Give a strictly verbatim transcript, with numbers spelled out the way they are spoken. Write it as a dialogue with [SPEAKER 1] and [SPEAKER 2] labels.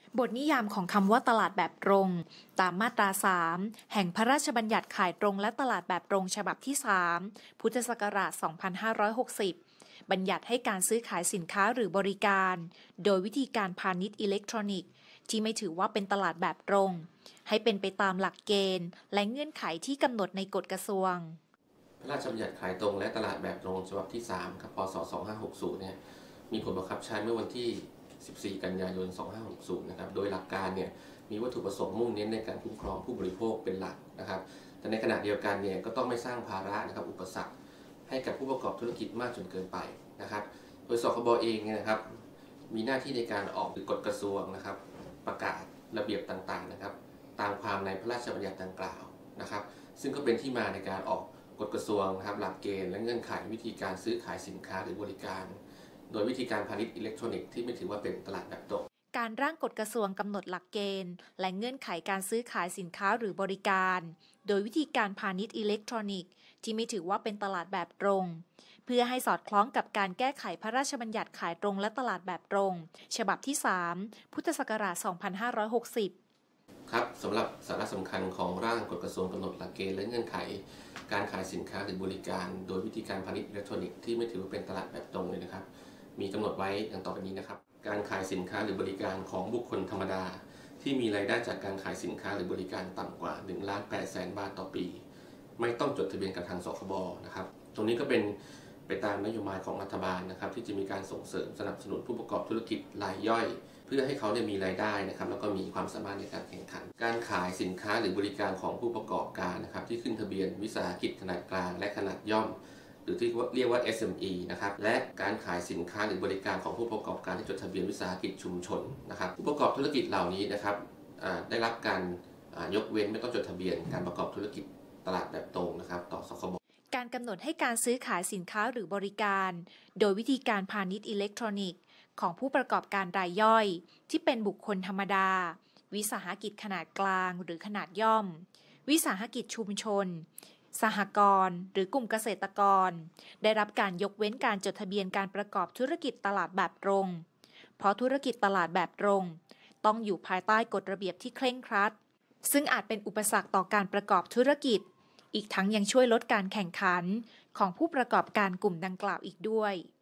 [SPEAKER 1] บทนิยามของคำว่าตลาดแบบตรงตามมาตราสามแห่งพระราชบัญญัติขายตรงและตลาดแบบตรงฉบับที่สามพุทธศักราชสองพันห้าร้อยหกสิบบัญญัติให้การซื้อขายสินค้าหรือบริการโดยวิธีการพาณิชย์อิเล็กทรอนิกส์ที่ไม่ถือว่าเป็นตลาดแบบตรงให้เป็นไปตามหลักเกณฑ์และเงื่อนไขที่กำหนดในกฎกระทรวง
[SPEAKER 2] พระราชบัญญัติขายตรงและตลาดแบบตรงฉบับที่สามครับพ.ศ. สองพันห้าร้อยหกสิบเนี่ยมีผลบังคับใช้เมื่อวันที่สิบสี่กันยายนสองพันห้าร้อยหกสิบนะครับโดยหลักการเนี่ยมีวัตถุประสงค์มุ่งเน้นในการคุ้มครองผู้บริโภคเป็นหลักนะครับแต่ในขณะเดียวกันเนี่ยก็ต้องไม่สร้างภาระนะครับอุปสรรคให้กับผู้ประกอบธุรกิจมากจนเกินไปนะครับโดยสคบเองเนี่ยนะครับมีหน้าที่ในการออกกฎกระทรวงนะครับประกาศระเบียบต่างๆนะครับตามความในพระราชบัญญัติดังกล่าวนะครับซึ่งก็เป็นที่มาในการออกกฎกระทรวงนะครับหลักเกณฑ์และเงื่อนไขวิธีการซื้อขายสินค้าหรือบริการโดยวิธีการพาณิชย์อิเล็กทรอนิกส์ที่ไม่ถือว่าเป็นตลาดแบบตรง
[SPEAKER 1] การร่างกฎกระทรวงกำหนดหลักเกณฑ์และเงื่อนไขการซื้อขายสินค้าหรือบริการโดยวิธีการพาณิชย์อิเล็กทรอนิกส์ที่ไม่ถือว่าเป็นตลาดแบบตรงเพื่อให้สอดคล้องกับการแก้ไขพระราชบัญญัติขายตรงและตลาดแบบตรงฉบับที่สามพุทธศักราชสองพันห้าร้อยหกสิบ
[SPEAKER 2] ครับสำหรับสาระสำคัญของร่างกฎกระทรวงกำหนดหลักเกณฑ์และเงื่อนไขการขายสินค้าหรือบริการโดยวิธีการพาณิชย์อิเล็กทรอนิกส์ที่ไม่ถือว่าเป็นตลาดแบบตรงเลยนะครับมีกำหนดไว้ดังต่อไปนี้นะครับการขายสินค้าหรือบริการของบุคคลธรรมดาที่มีรายได้จากการขายสินค้าหรือบริการต่ำกว่าหนึ่งล้านแปดแสนบาทต่อปีไม่ต้องจดทะเบียนกับทางสคบนะครับตรงนี้ก็เป็นไปตามนโยบายของรัฐบาลนะครับที่จะมีการส่งเสริมสนับสนุนผู้ประกอบธุรกิจรายย่อยเพื่อให้เขาได้มีรายได้นะครับแล้วก็มีความสามารถในการแข่งขันการขายสินค้าหรือบริการของผู้ประกอบการนะครับที่ขึ้นทะเบียนวิสาหกิจขนาดกลางและขนาดย่อมหรือที่เรียกว่า เอส เอ็ม อี นะครับและการขายสินค้าหรือบริการของผู้ประกอบการที่จดทะเบียนวิสาหกิจชุมชนนะครับผู้ประกอบธุรกิจเหล่านี้นะครับได้รับการยกเว้นไม่ต้องจดทะเบียนการประกอบธุรกิจตลาดแบบตรงนะครับต่อสคบ
[SPEAKER 1] การกำหนดให้การซื้อขายสินค้าหรือบริการโดยวิธีการพาณิชย์อิเล็กทรอนิกส์ของผู้ประกอบการรายย่อยที่เป็นบุคคลธรรมดาวิสาหกิจขนาดกลางหรือขนาดย่อมวิสาหกิจชุมชนสหกรณ์หรือกลุ่มเกษตรกรได้รับการยกเว้นการจดทะเบียนการประกอบธุรกิจตลาดแบบตรงเพราะธุรกิจตลาดแบบตรงต้องอยู่ภายใต้กฎระเบียบที่เคร่งครัดซึ่งอาจเป็นอุปสรรคต่อการประกอบธุรกิจอีกทั้งยังช่วยลดการแข่งขันของผู้ประกอบการกลุ่มดังกล่าวอีกด้วย